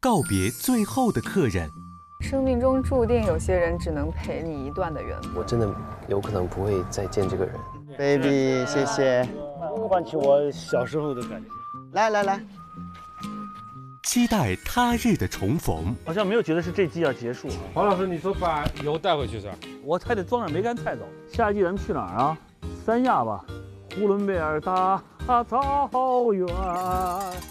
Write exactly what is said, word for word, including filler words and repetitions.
告别最后的客人。 生命中注定有些人只能陪你一段的缘分。 我真的有可能不会再见这个人。 baby， 谢谢， 唤起我小时候的感觉。 来来来， 期待他日的重逢。 好像没有觉得是这季要结束。 黄老师，你说把油带回去是吧？ 我还得装点梅干菜走。下一季咱们去哪儿啊？三亚吧，呼伦贝尔大草原。